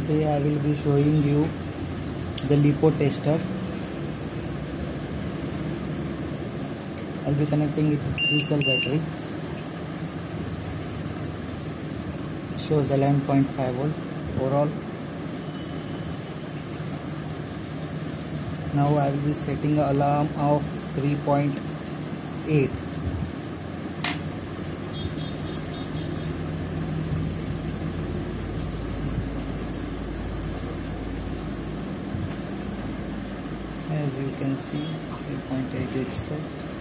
Today I will be showing you the LiPo tester. I'll be connecting it to 3-cell battery. Shows 11.5 volt overall. Now I will be setting an alarm of 3.8. As you can see, 3.8 is set.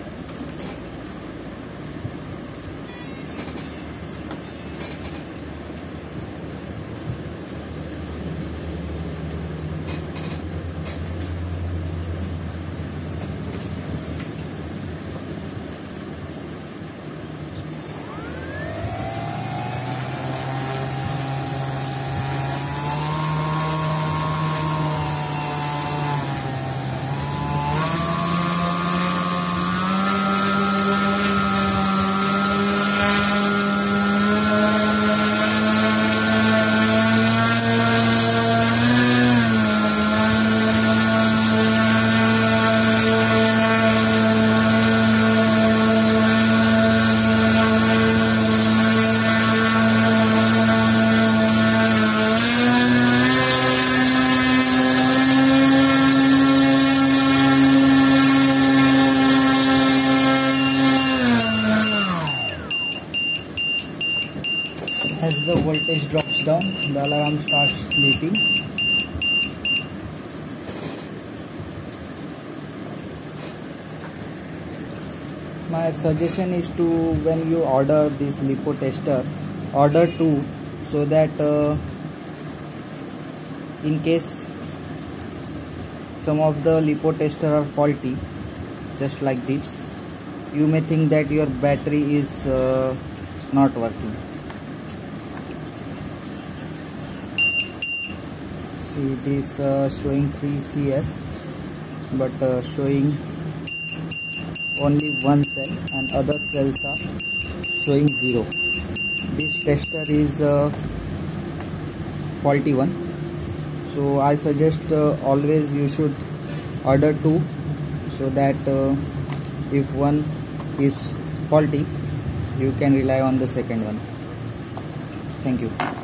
As the voltage drops down, the alarm starts beeping. My suggestion is to, when you order this LiPo tester, order 2, so that in case some of the LiPo tester are faulty, just like this, you may think that your battery is not working. See, this showing 3 CS, but showing only one cell, and other cells are showing 0. This tester is faulty one, so I suggest always you should order 2, so that if one is faulty, you can rely on the second one. Thank you.